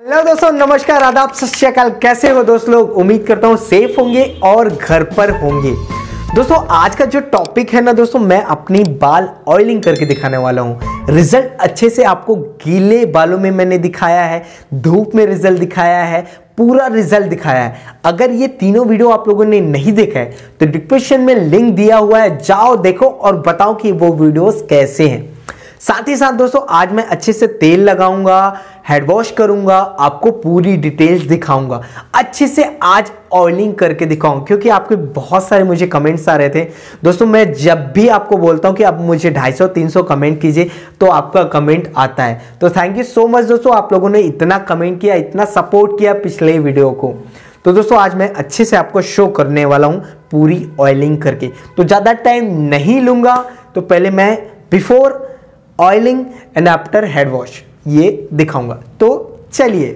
Hello दोस्तों, नमस्कार, आदाब, सत श्री अकाल। कैसे हो दोस्त लोग? उम्मीद करता हूँ सेफ होंगे और घर पर होंगे। दोस्तों आज का जो टॉपिक है ना दोस्तों, मैं अपनी बाल ऑयलिंग करके दिखाने वाला हूँ। रिजल्ट अच्छे से आपको गीले बालों में मैंने दिखाया है, धूप में रिजल्ट दिखाया है, पूरा रिजल्ट दिखाया है। अगर ये तीनों वीडियो आप लोगों ने नहीं देखा है तो डिस्क्रिप्शन में लिंक दिया हुआ है, जाओ देखो और बताओ कि वो वीडियोस कैसे हैं। साथ ही साथ दोस्तों आज मैं अच्छे से तेल लगाऊंगा, हेड वॉश करूंगा, आपको पूरी डिटेल्स दिखाऊंगा, अच्छे से आज ऑयलिंग करके दिखाऊंगा। क्योंकि आपके बहुत सारे मुझे कमेंट्स आ रहे थे दोस्तों। मैं जब भी आपको बोलता हूं कि आप मुझे 250-300 कमेंट कीजिए तो आपका कमेंट आता है। तो थैंक यू सो मच दोस्तों, आप लोगों ने इतना कमेंट किया, इतना सपोर्ट किया पिछले वीडियो को। तो दोस्तों आज मैं अच्छे से आपको शो करने वाला हूं पूरी ऑयलिंग करके। तो ज़्यादा टाइम नहीं लूंगा, तो पहले मैं before oiling and after head wash ये दिखाऊंगा। तो चलिए।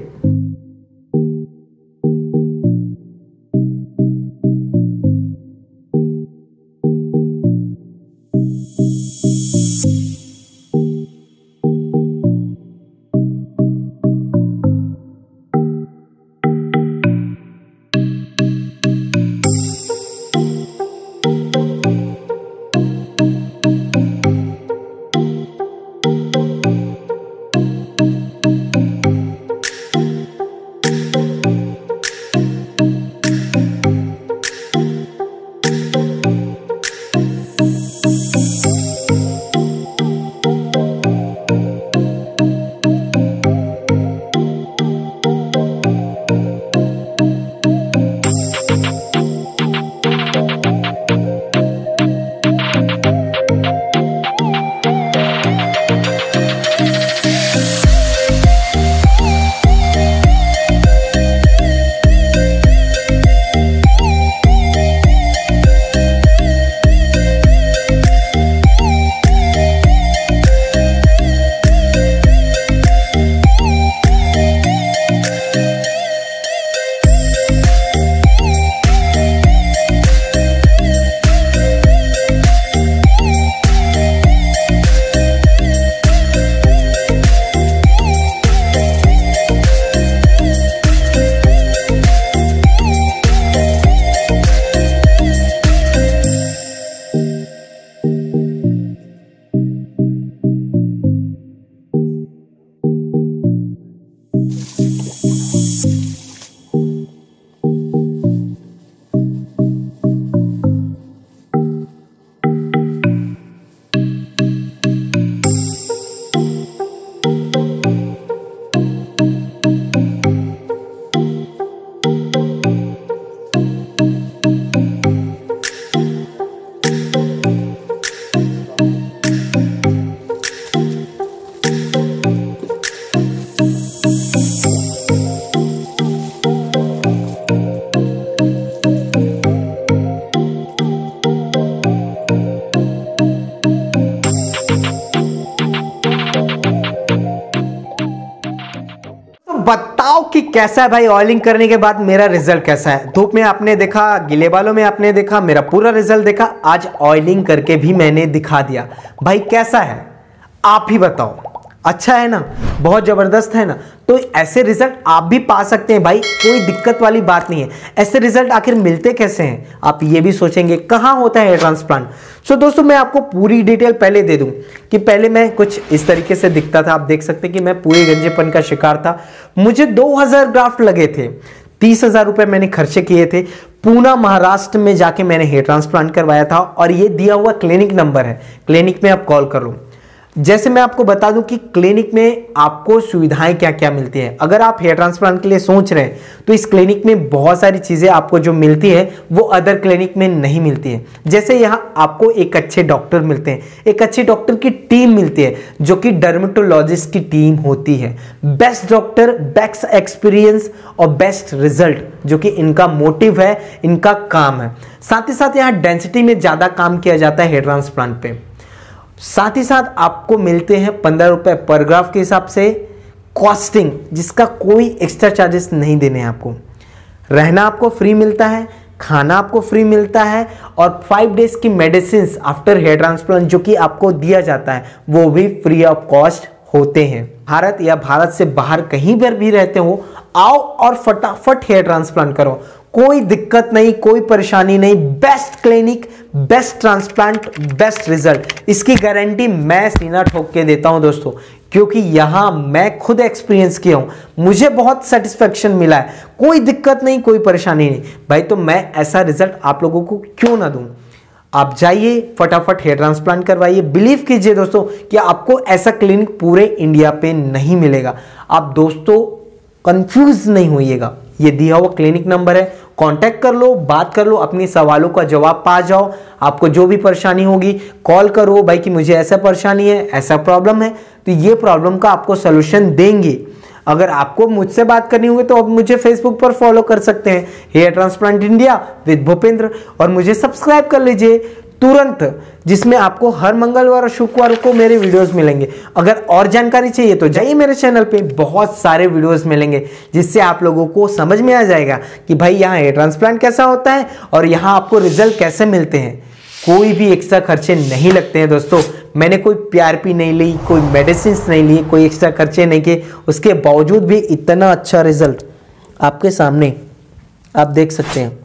बताओ कि कैसा है भाई ऑयलिंग करने के बाद मेरा रिजल्ट कैसा है। धूप में आपने देखा, गीले बालों में आपने देखा, मेरा पूरा रिजल्ट देखा। आज ऑयलिंग करके भी मैंने दिखा दिया। भाई कैसा है आप ही बताओ। अच्छा है ना, बहुत जबरदस्त है ना। तो ऐसे रिजल्ट आप भी पा सकते हैं भाई, कोई दिक्कत वाली बात नहीं है। ऐसे रिजल्ट आखिर मिलते कैसे हैं आप ये भी सोचेंगे, कहाँ होता है हेयर ट्रांसप्लांट। सो दोस्तों मैं आपको पूरी डिटेल पहले दे दूं कि पहले मैं कुछ इस तरीके से दिखता था। आप देख सकते हैं कि मैं पूरे गंजेपन का शिकार था। मुझे 2000 ग्राफ्ट लगे थे, 30,000 रुपए मैंने खर्चे किए थे। पूना महाराष्ट्र में जाके मैंने हेयर ट्रांसप्लांट करवाया था और ये दिया हुआ क्लिनिक नंबर है, क्लिनिक में आप कॉल कर लो। जैसे मैं आपको बता दूं कि क्लिनिक में आपको सुविधाएं क्या क्या मिलती है। अगर आप हेयर ट्रांसप्लांट के लिए सोच रहे हैं तो इस क्लिनिक में बहुत सारी चीजें आपको जो मिलती है वो अदर क्लिनिक में नहीं मिलती है। जैसे यहाँ आपको एक अच्छे डॉक्टर मिलते हैं, एक अच्छे डॉक्टर की टीम मिलती है जो कि डर्मेटोलॉजिस्ट की टीम होती है। बेस्ट डॉक्टर, बेस्ट एक्सपीरियंस और बेस्ट रिजल्ट जो कि इनका मोटिव है, इनका काम है। साथ ही साथ यहाँ डेंसिटी में ज्यादा काम किया जाता है हेयर ट्रांसप्लांट पे। साथ ही साथ आपको मिलते हैं 15 रुपए पर ग्राफ के हिसाब से कॉस्टिंग, जिसका कोई एक्स्ट्रा चार्जेस नहीं देने हैं आपको। रहना आपको फ्री मिलता है, खाना आपको फ्री मिलता है और 5 डेज की मेडिसिन आफ्टर हेयर ट्रांसप्लांट जो कि आपको दिया जाता है वो भी फ्री ऑफ कॉस्ट होते हैं। भारत या भारत से बाहर कहीं पर भी रहते हो, आओ और फटाफट हेयर ट्रांसप्लांट करो। कोई दिक्कत नहीं, कोई परेशानी नहीं। Best clinic, best transplant, best result, इसकी गारंटी मैं सीना ठोक के देता हूं दोस्तों, क्योंकि यहां मैं खुद एक्सपीरियंस किया हूं, मुझे बहुत सेटिस्फेक्शन मिला है। कोई दिक्कत नहीं, कोई परेशानी नहीं भाई, तो मैं ऐसा रिजल्ट आप लोगों को क्यों ना दूं। आप जाइए फटाफट हेयर ट्रांसप्लांट करवाइए। बिलीव कीजिए दोस्तों कि आपको ऐसा क्लिनिक पूरे इंडिया पे नहीं मिलेगा। आप दोस्तों कंफ्यूज नहीं होइएगा, ये दिया हुआ क्लिनिक नंबर है, कांटेक्ट कर लो, बात कर लो, अपनी सवालों का जवाब पा जाओ। आपको जो भी परेशानी होगी कॉल करो भाई कि मुझे ऐसा परेशानी है, ऐसा प्रॉब्लम है, तो ये प्रॉब्लम का आपको सोल्यूशन देंगे। अगर आपको मुझसे बात करनी होगी तो आप मुझे फेसबुक पर फॉलो कर सकते हैं, hair transplant India with Bhupendra, और मुझे सब्सक्राइब कर लीजिए तुरंत, जिसमें आपको हर मंगलवार और शुक्रवार को मेरे वीडियोस मिलेंगे। अगर और जानकारी चाहिए तो जाइए मेरे चैनल पे, बहुत सारे वीडियोस मिलेंगे जिससे आप लोगों को समझ में आ जाएगा कि भाई यहाँ हेयर ट्रांसप्लांट कैसा होता है और यहाँ आपको रिजल्ट कैसे मिलते हैं। कोई भी एक्स्ट्रा खर्चे नहीं लगते हैं दोस्तों। मैंने कोई PRP नहीं ली, कोई मेडिसिन नहीं ली, कोई एक्स्ट्रा खर्चे नहीं किए, उसके बावजूद भी इतना अच्छा रिजल्ट आपके सामने आप देख सकते हैं।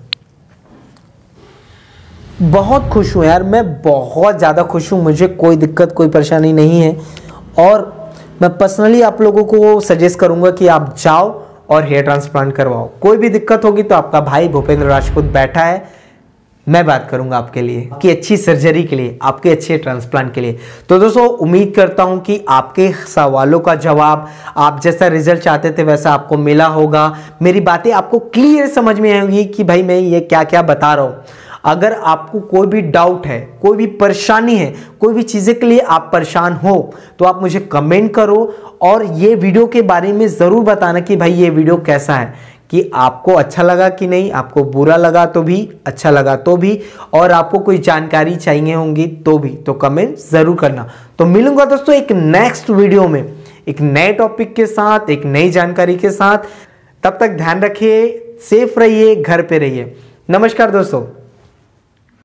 बहुत खुश हूँ यार, मैं बहुत ज़्यादा खुश हूँ, मुझे कोई दिक्कत कोई परेशानी नहीं है। और मैं पर्सनली आप लोगों को सजेस्ट करूँगा कि आप जाओ और हेयर ट्रांसप्लांट करवाओ। कोई भी दिक्कत होगी तो आपका भाई भूपेंद्र राजपूत बैठा है, मैं बात करूंगा आपके लिए, आपकी अच्छी सर्जरी के लिए, आपके अच्छे ट्रांसप्लांट के लिए। तो दोस्तों उम्मीद करता हूं कि आपके सवालों का जवाब, आप जैसा रिजल्ट चाहते थे वैसा आपको मिला होगा। मेरी बातें आपको क्लियर समझ में आएंगी कि भाई मैं ये क्या क्या बता रहा हूं। अगर आपको कोई भी डाउट है, कोई भी परेशानी है, कोई भी चीज़ें के लिए आप परेशान हो, तो आप मुझे कमेंट करो और ये वीडियो के बारे में ज़रूर बताना कि भाई ये वीडियो कैसा है, कि आपको अच्छा लगा कि नहीं, आपको बुरा लगा तो भी, अच्छा लगा तो भी, और आपको कोई जानकारी चाहिए होंगी तो भी, तो कमेंट ज़रूर करना। तो मिलूंगा दोस्तों एक नेक्स्ट वीडियो में, एक नए टॉपिक के साथ, एक नई जानकारी के साथ। तब तक ध्यान रखिए, सेफ रहिए, घर पे रहिए। नमस्कार दोस्तों।